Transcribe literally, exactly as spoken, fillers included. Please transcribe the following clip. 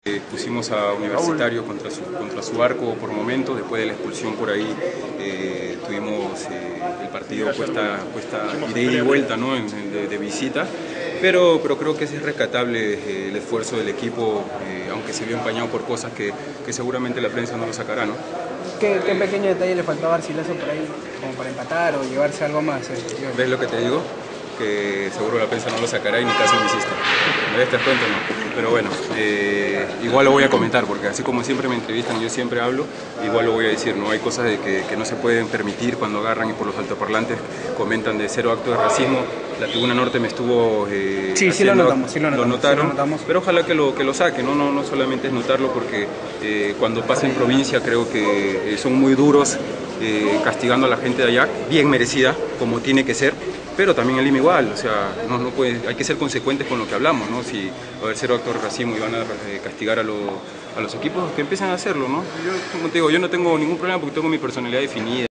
Eh, pusimos a Universitario contra su, contra su arco por momentos, después de la expulsión por ahí eh, tuvimos eh, el partido cuesta, cuesta de ida y vuelta, ¿no? de, de visita, pero, pero creo que es rescatable eh, el esfuerzo del equipo, eh, aunque se vio empañado por cosas que, que seguramente la prensa no lo sacará, ¿no? ¿Qué, qué pequeño detalle le faltó a Garcilaso por ahí como para empatar o llevarse algo más? Eh, ¿Ves lo que te digo? Que seguro la prensa no lo sacará y ni caso me hiciste. ¿Me ves? Te cuento, no. Pero bueno, eh, igual lo voy a comentar, porque así como siempre me entrevistan, yo siempre hablo, igual lo voy a decir, ¿no? Hay cosas de que, que no se pueden permitir cuando agarran y por los altoparlantes comentan de cero acto de racismo. La Tribuna Norte me estuvo eh, sí, sí lo notamos, sí lo notamos, lo notaron, sí lo notamos. Pero ojalá que lo, que lo saquen, ¿no? No, no solamente es notarlo, porque eh, cuando pasa en provincia creo que eh, son muy duros eh, castigando a la gente de allá, bien merecida, como tiene que ser. Pero también el Lima igual, o sea, no, no puede, hay que ser consecuentes con lo que hablamos, ¿no? Si va a haber cero actos de racismo y van a eh, castigar a, lo, a los equipos, que empiecen a hacerlo, ¿no? Yo, como te digo, yo no tengo ningún problema porque tengo mi personalidad definida.